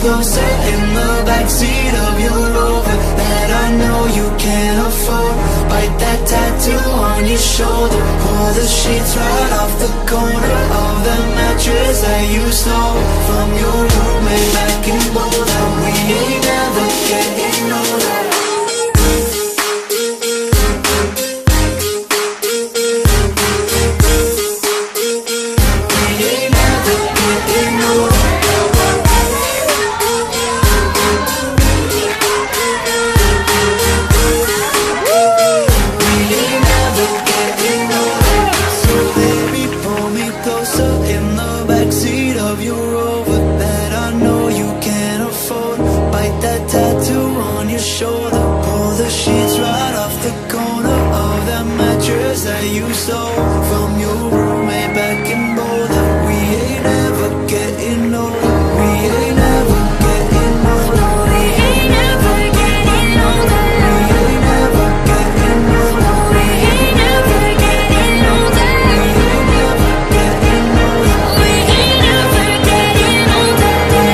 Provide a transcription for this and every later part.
closer in the backseat of your Rover that I know you can't afford. Bite that tattoo on your shoulder, pull the sheets right off the corner of the mattress that you stole from your roommate back in Boulder. We ain't never getting older. That you stole from your roommate back in Boulder. We ain't ever getting older. We ain't ever getting older. We ain't ever getting older. We ain't ever getting older. We ain't ever getting older. We ain't ever getting older. We ain't ever getting older. We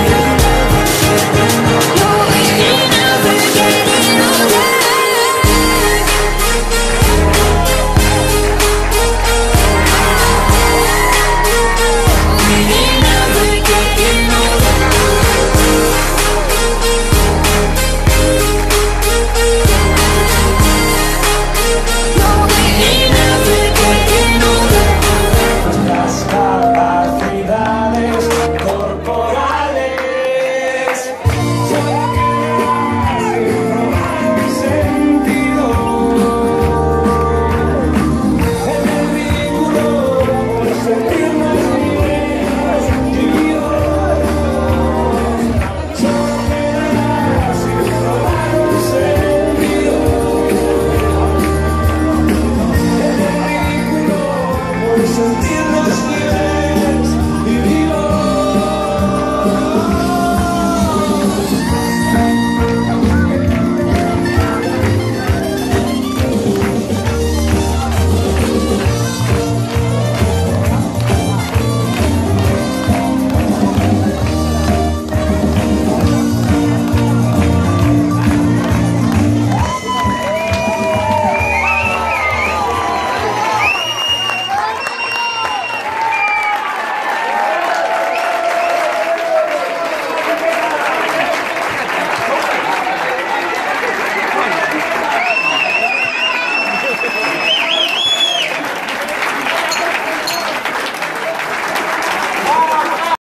ain't ever getting older. Sentir